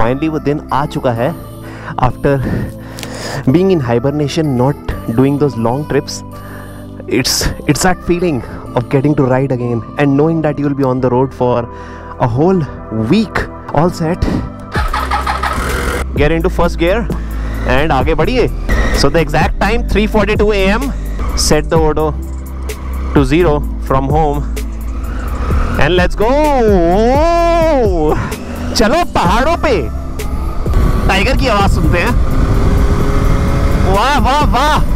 Finally वो दिन आ चुका है. After being in hibernation, not doing those long trips, it's that feeling of getting to ride again and knowing that you will be on the road for a whole week. All set, get into first gear and आगे बढ़िए. So the exact time 3:42 AM. Set the auto to 0 from home and let's go. चलो पहाड़ों पे tiger की आवाज सुनते हैं. वाह वाह वाह.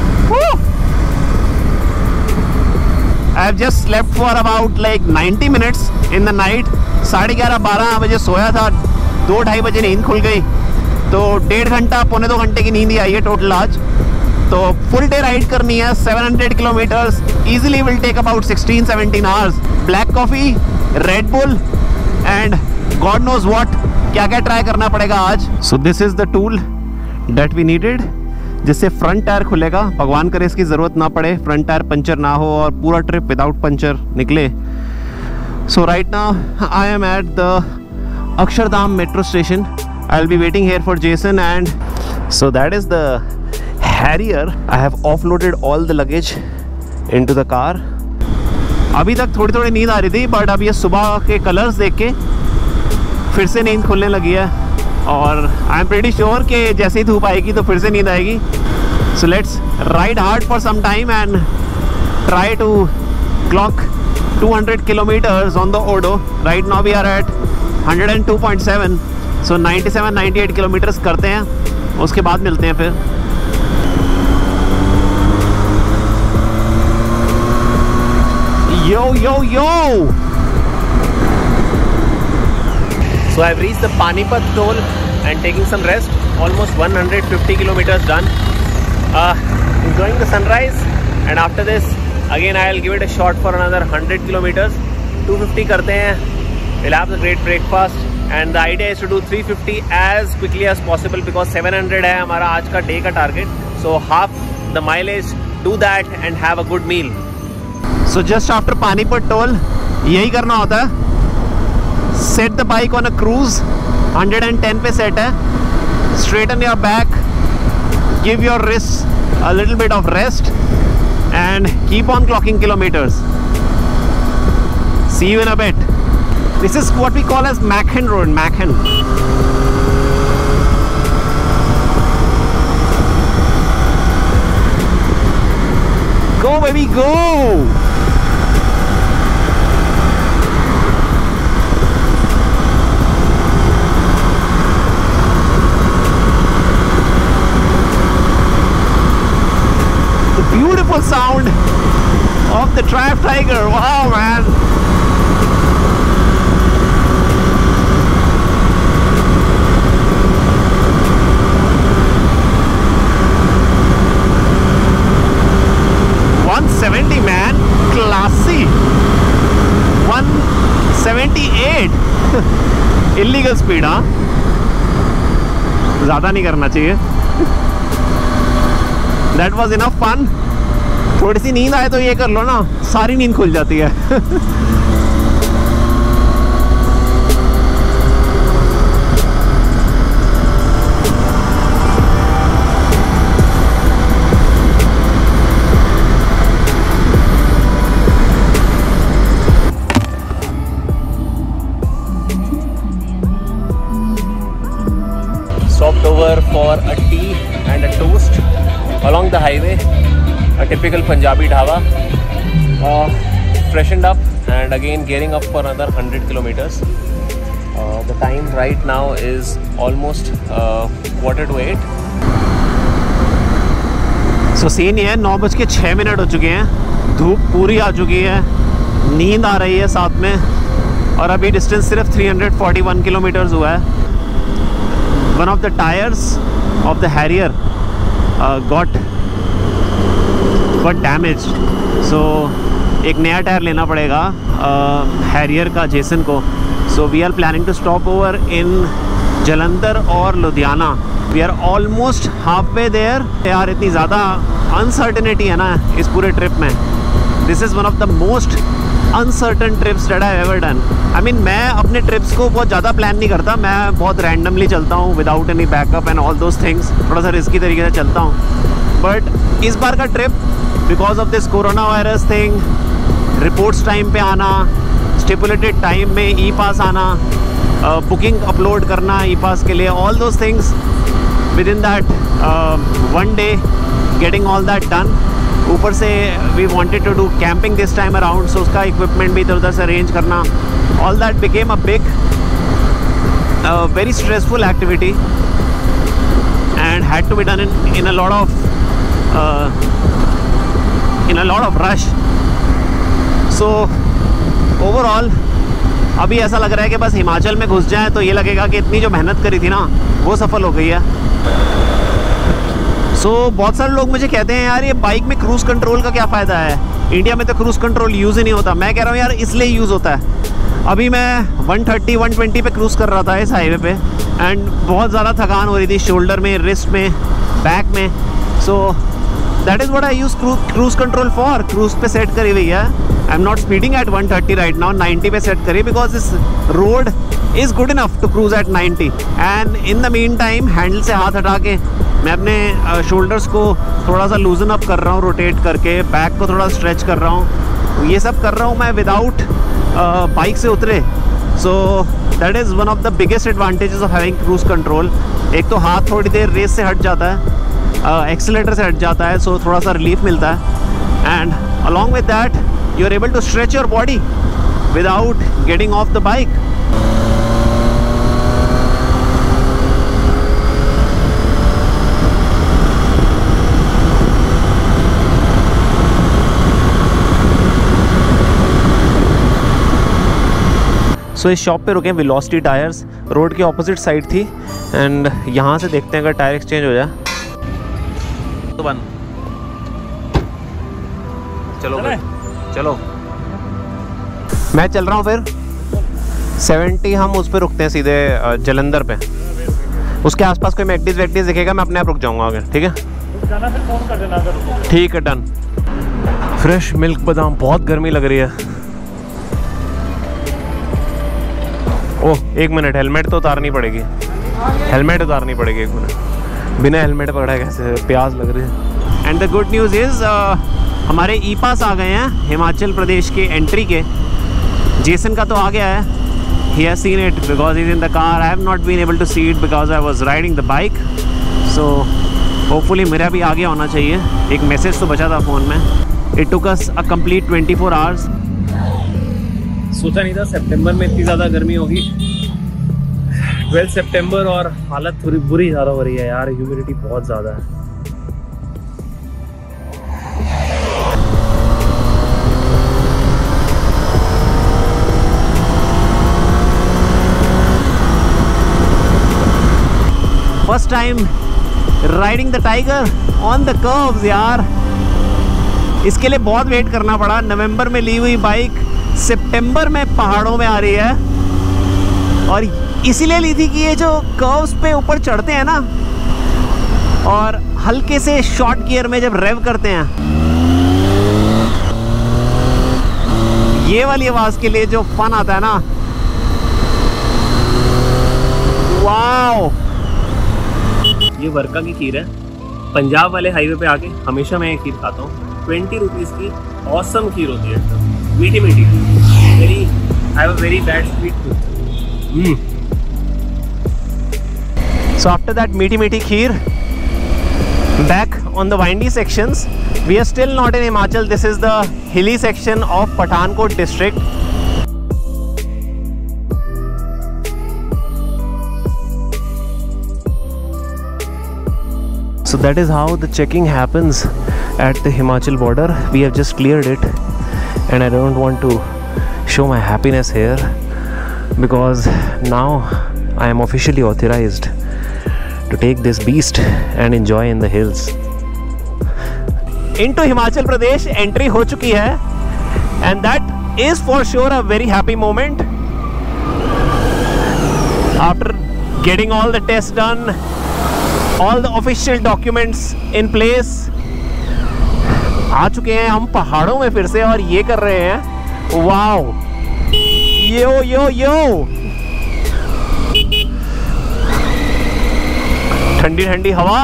I have just slept for about like 90 minutes in the night. 11:30-12 बजे सोया था, 2-2:30 बजे नींद खुल गई, तो 1.5 घंटा 1.25 घंटे की नींद ही आई है टोटल आज. तो फुल डे राइड करनी है, 700 kilometers. Easily will take about 16-17 hours. Black coffee, Red Bull and God knows what, क्या क्या ट्राई करना पड़ेगा आज. So this is the tool that we needed, जिससे फ्रंट टायर खुलेगा. भगवान करे इसकी ज़रूरत ना पड़े, फ्रंट टायर पंचर ना हो और पूरा ट्रिप विदाउट पंचर निकले. So right now I am at the Akshardham metro station. I will be waiting here for Jason and so that is the Harrier. I have offloaded all the luggage into the car. अभी तक थोड़ी थोड़ी नींद आ रही थी, but अब ये सुबह के कलर्स देख के फिर से नींद खुलने लगी है और आई एम प्रीटी श्योर कि जैसे ही धूप आएगी तो फिर से नींद आएगी. So let's ride hard for some time and try to clock 200 kilometers on the Odo. Right now we are at 102.7. So 97-98 kilometers करते हैं, उसके बाद मिलते हैं फिर. Yo yo yo! So I've reached the Panipat toll and taking some rest. Almost 150 kilometers done. Enjoying the sunrise, and after this again I'll give it a shot for another 100 kilometers. 250 करते हैं. We'll have the great breakfast and the idea is to do 350 as quickly as possible because 700 है हमारा आज का day का target. So half the mileage, do that and have a good meal. So just after Panipat toll यही करना होता है. Set the bike on a cruise, 110 पे set है. Straighten your back, give your wrists a little bit of rest and keep on clocking kilometers. See you in a bit. This is what we call as Makhan Road, Makhan. Go baby, go! Beautiful sound of the Triumph Tiger. Wow, man. $170, man. Classy. 178. Illegal speed, हाँ? ज़्यादा नहीं करना चाहिए. That was enough fun. थोड़ी सी नींद आए तो ये कर लो ना, सारी नींद खुल जाती है. Stopped over for a tea and a toast along the highway. A typical Punjabi dhaba. Freshened up and again gearing up for another 100 kilometers. The time right now is almost 7:45. So scene ये है, 9:06 हो चुके हैं. धूप पूरी आ चुकी है, नींद आ रही है साथ में, और अभी डिस्टेंस सिर्फ 341 किलोमीटर्स हुआ है. One of the tires of the Harrier got damaged. So एक नया टायर लेना पड़ेगा Harrier का जेसन को. So we are planning to stop over in Jalandhar और Ludhiana. We are almost halfway there. यार इतनी ज़्यादा अनसर्टेनिटी है ना इस पूरे ट्रिप में. This is one of the most uncertain trips that I've ever done. I mean, मैं अपने trips को बहुत ज़्यादा प्लान नहीं करता, मैं बहुत randomly चलता हूँ without any backup and all those things. थोड़ा सा रिस्की तरीके से चलता हूँ. But इस बार का trip because of this corona virus thing, reports time पे आना, stipulated time में e-pass आना, booking upload करना e-pass के लिए, all those things within that one day, getting all that done. ऊपर से we wanted to do camping this time around, so उसका equipment भी इधर उधर से arrange करना, all that became a big, very stressful activity and had to be done in a lot of rush. So overall अभी ऐसा लग रहा है कि बस हिमाचल में घुस जाए तो ये लगेगा कि इतनी जो मेहनत करी थी ना वो सफल हो गई है. बहुत सारे लोग मुझे कहते हैं यार ये बाइक में क्रूज़ कंट्रोल का क्या फ़ायदा है, इंडिया में तो क्रूज़ कंट्रोल यूज़ ही नहीं होता. मैं कह रहा हूँ यार इसलिए यूज़ होता है. अभी मैं 130-120 पे क्रूज़ कर रहा था इस हाईवे पे एंड बहुत ज़्यादा थकान हो रही थी शोल्डर में, रिस्ट में, बैक में. So that is what I use cruise control for. Cruise पे सेट करी हुई है. I am not speeding at 130 right now, 90 पे सेट करी because this road is good enough to cruise at 90. And in the mean time handle से हाथ हटा के मैं अपने शोल्डर्स को थोड़ा सा लूजन अप कर रहा हूँ, रोटेट करके बैक को थोड़ा स्ट्रेच कर रहा हूँ. ये सब कर रहा हूँ मैं विदाउट बाइक से उतरे. So that is one of the biggest advantages of having cruise control. एक तो हाथ थोड़ी देर रेस से हट जाता है, एक्सीलेटर से हट जाता है, सो थोड़ा सा रिलीफ मिलता है. And along with that you are able to stretch your body without getting off the bike. So इस शॉप पे रुके वेलोसिटी टायर्स, रोड के ऑपोजिट साइड थी एंड यहाँ से देखते हैं अगर टायर एक्सचेंज हो जाए तो बंद. चलो भाई चलो, मैं चल रहा हूँ फिर 70 हम उस पर रुकते हैं सीधे जलंधर पे. उसके आसपास कोई मैकडीज वैकडीज दिखेगा मैं अपने आप रुक जाऊँगा आगे. ठीक है ठीक है डन. फ्रेश मिल्क बादाम, बहुत गर्मी लग रही है. ओह एक मिनट, हेलमेट तो उतारनी पड़ेगी. हेलमेट उतारनी पड़ेगी एक मिनट. बिना हेलमेट पकड़ा है कैसे, प्यास लग रही है. And the good news is हमारे ई पास आ गए हैं हिमाचल प्रदेश के एंट्री के. जेसन का तो आ गया है. He has seen it because is in the car. I have not been able to see it because I was riding the bike. So hopefully मेरा भी आगे होना चाहिए. एक मैसेज तो बचा था फ़ोन में. It took us a complete 24 hours. सोचा नहीं था सितंबर में इतनी ज़्यादा गर्मी होगी. 12 सितंबर और हालत थोड़ी बुरी ज़्यादा हो रही है यार. ह्यूमिडिटी बहुत ज़्यादा है. First time riding the Tiger on the curves यार. इसके लिए बहुत वेट करना पड़ा. नवंबर में ली हुई बाइक सितंबर में पहाड़ों में आ रही है और इसीलिए ली थी कि ये जो कर्व्स पे ऊपर चढ़ते हैं ना और हल्के से शॉर्ट गियर में जब रेव करते हैं, ये वाली आवाज़ के लिए जो फन आता है ना, वाओ. ये वर्का की खीर है. पंजाब वाले हाईवे पे आके हमेशा मैं ये खीर खाता हूँ. 20 रुपीज़ की ऑसम खीर होती है. मीठी मीठी. Very I have a very bad sweet tooth. So after that meaty kheer, back on the windy sections. We are still not in Himachal. This is the hilly section of Pathankot district. So that is how the checking happens at the Himachal border. We have just cleared it and I don't want to show my happiness here because now I am officially authorized to take this beast and enjoy in the hills. Into Himachal Pradesh entry हो चुकी है and that is for sure a very happy moment. After getting all the tests done, all the official documents in place, आ चुके हैं हम पहाड़ों में फिर से और ये कर रहे हैं वाओ, यो यो यो, ठंडी ठंडी हवा।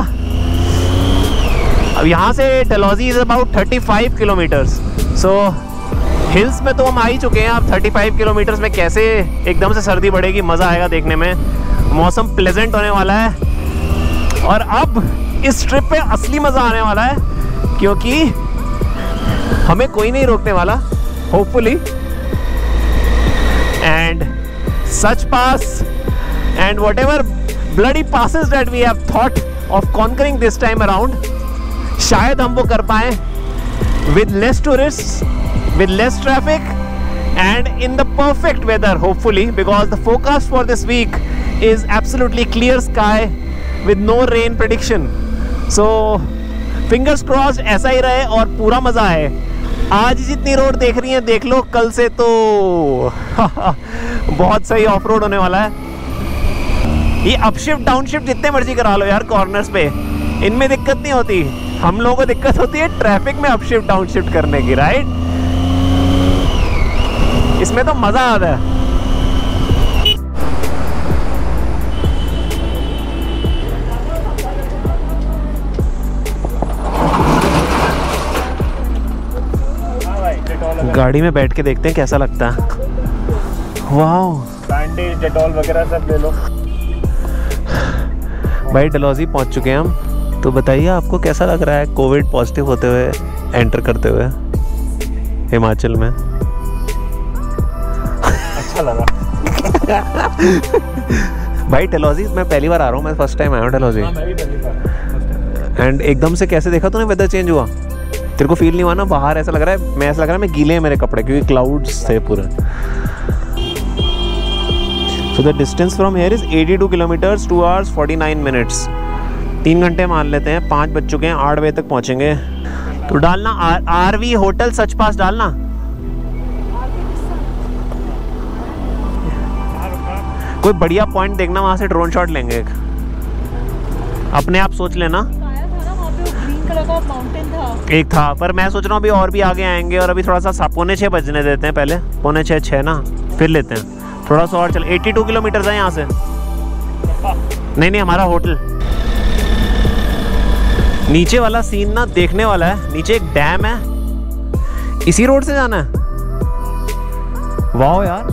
अब यहाँ से Dalhousie is about 35 kilometers. So hills में तो हम आ ही चुके हैं। अब 35 किलोमीटर्स में कैसे एकदम से सर्दी बढ़ेगी, मज़ा आएगा देखने में। मौसम प्लेजेंट होने वाला है और अब इस ट्रिप पे असली मज़ा आने वाला है, क्योंकि हमें कोई नहीं रोकने वाला, hopefully. And such pass and whatever bloody passes that we have thought of conquering this time around, शायद हम वो कर पाए with less tourist, with less traffic and in the perfect weather, hopefully, because the forecast for this week is absolutely clear sky with no rain prediction. So fingers crossed ऐसा ही रहे और पूरा मज़ा है। आज जितनी रोड देख रही हैं देख लो, कल से तो बहुत सही ऑफ रोड होने वाला है। ये अपशिफ्ट डाउनशिफ्ट जितने मर्जी करा लो यार कॉर्नर्स पे, इनमें दिक्कत नहीं होती। हम लोगों को दिक्कत होती है ट्रैफिक में अपशिफ्ट डाउनशिफ्ट करने की, राइट? इसमें तो मजा आता है। गाड़ी में बैठ के देखते हैं कैसा लगता है। वाओ, बैंडेज, डेटॉल वगैरह सब ले लो। भाई डलहौजी पहुंच चुके हैं हम। तो बताइए आपको कैसा लग रहा है कोविड पॉजिटिव होते हुए एंटर करते हुए हिमाचल में? अच्छा लगा। भाई डलहौजी मैं पहली बार आ रहा हूँ, मैं फर्स्ट टाइम आया हूँ डलहौजी। मैं भी पहली बार। एंड एकदम से कैसे देखा तूने वेदर चेंज हुआ? तेरे को फील नहीं हुआ ना बाहर? ऐसा लग रहा है, मैं ऐसा लग रहा है मैं गीले हैं मेरे कपड़े, क्योंकि क्लाउड्स थे पूरे। So the distance from here is 82 kilometers, 2 hours 49 minutes। 3 घंटे मान लेते हैं, 5 बज चुके हैं, 8 बजे तक पहुँचेंगे। तो डालना आरवी होटल सच पास डालना। कोई बढ़िया पॉइंट देखना, वहाँ से ड्रोन शॉट लेंगे एक। अपने आप सोच लेना। ग्रीन कलर का माउंटेन था एक था, पर मैं सोच रहा हूँ अभी और भी आगे आएंगे और अभी थोड़ा सा 5:45 बजने देते हैं पहले, 5:45 ना, फिर लेते हैं थोड़ा सा और। चल 82 किलोमीटर है यहाँ से। नहीं हमारा होटल नीचे वाला सीन ना देखने वाला है। नीचे एक डैम है, इसी रोड से जाना है। वाह यार,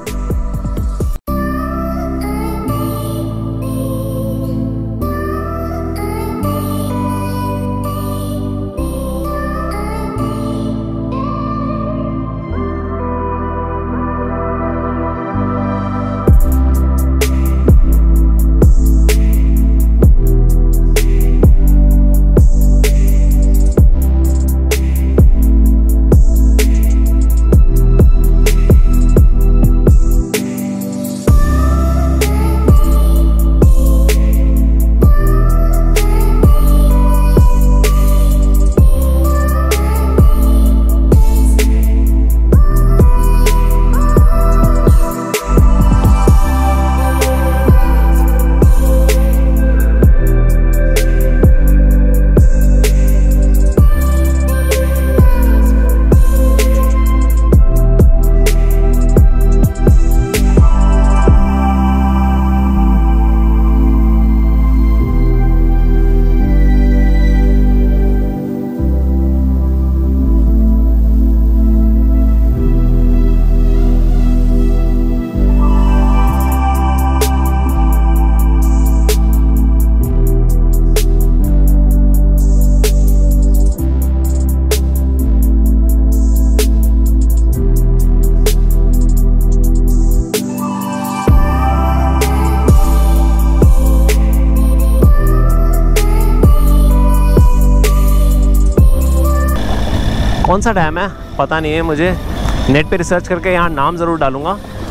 कौन सा डैम है पता नहीं है मुझे, नेट पे रिसर्च करके यहाँ नाम ज़रूर डालूँगा।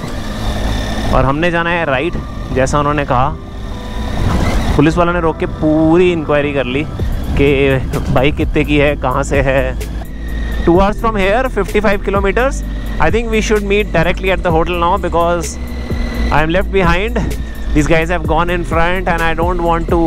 और हमने जाना है राइट, जैसा उन्होंने कहा। पुलिस वालों ने रोक के पूरी इंक्वायरी कर ली कि बाइक कितने की है, कहाँ से है। 2 hours from here, 55 kilometers. I think we should meet directly at the hotel now because I am left behind. These guys have gone in front and I don't want to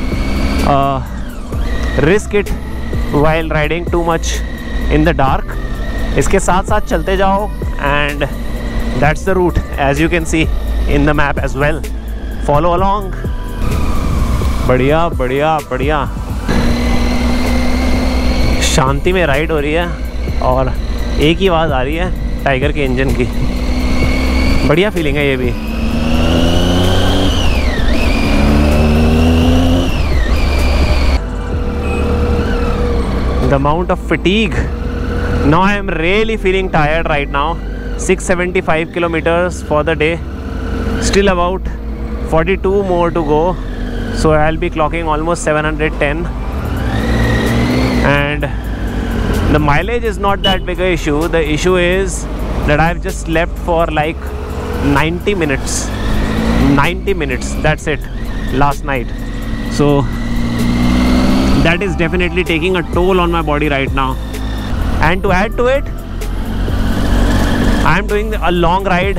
risk it while riding too much in the dark. इसके साथ साथ चलते जाओ, and that's the route as you can see in the map as well. Follow along. बढ़िया बढ़िया बढ़िया, शांति में ride हो रही है और एक ही आवाज़ आ रही है टाइगर के इंजन की। बढ़िया फीलिंग है ये भी। The amount of fatigue. Now I am really feeling tired right now. 675 kilometers for the day. Still about 42 more to go. So I'll be clocking almost 710. And the mileage is not that big a issue. The issue is that I've just slept for like 90 minutes. 90 minutes. That's it. Last night. So that is definitely taking a toll on my body right now. And to add to it, I am doing a long ride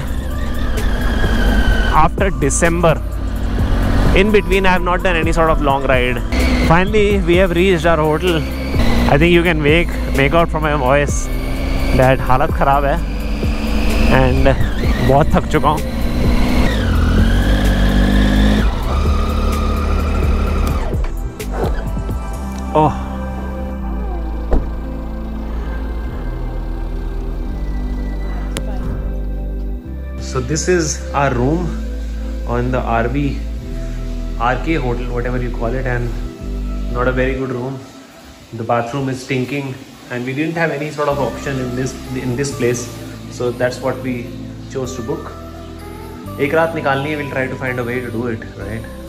after December. In between I have not done any sort of long ride. Finally we have reached our hotel. I think you can make out from my voice that हालत ख़राब है and बहुत थक चुका हूँ. Oh. So this is our room on the RK hotel, whatever you call it, and not a very good room. The bathroom is stinking and we didn't have any sort of option in this place, so that's what we chose to book. एक रात निकालनी है, we'll try to find a way to do it, right?